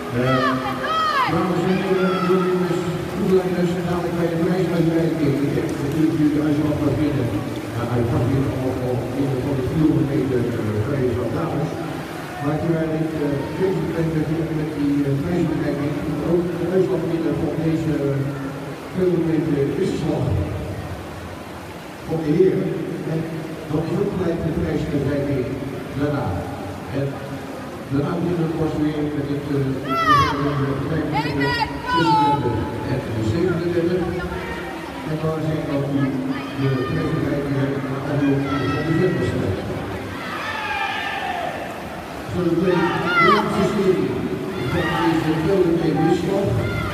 Dames en heren, jongens, toeleiders, dadelijk bij de prijsuitreiking. Ik heb natuurlijk jullie de uitslag van binnen. Hij pakt hier al in van de 400 meter vrije van dames. Maar terwijl ik bezig ben met die prijsuitreiking, ook de uitslag binnen van deze 200 meter wisselslag van de heren. En dan is ook gelijk de prijsuitreiking daarna. En daarna beginnen we pas weer met het tussen de 37 en dan zie ik ook de prijsuitreiking van de wedstrijd. Zo de laatste serie van deze 200 meter wisselslag.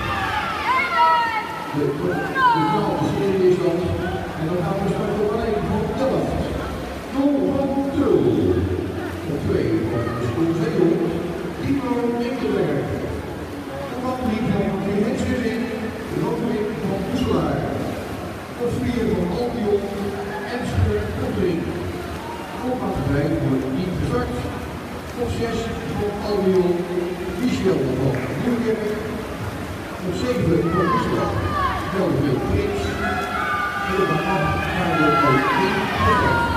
De 12e serie is dan. En dan gaan we straks op alleen van Delft. Van Tul. Op 2 van de School Zeehoek. Timo Enkelberg. De wandeling van de Hensgezin. De wandeling van Poeselaar. Op 4 van Albion. Enschede Kottering. Op 5 wordt niet gezakt. Op 6 van Albion. Michel van Nieuwkerk. Op 7 van Poeselaar. Melville Prins. En op 8 gaan we ook in.